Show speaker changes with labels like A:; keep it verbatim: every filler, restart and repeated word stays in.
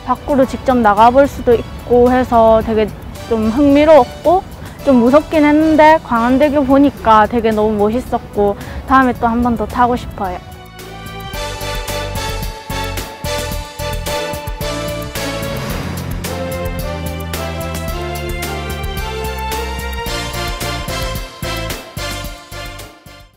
A: 밖으로 직접 나가볼 수도 있고 해서 되게 좀 흥미로웠고 좀 무섭긴 했는데 광안대교 보니까 되게 너무 멋있었고 다음에 또 한 번 더 타고 싶어요.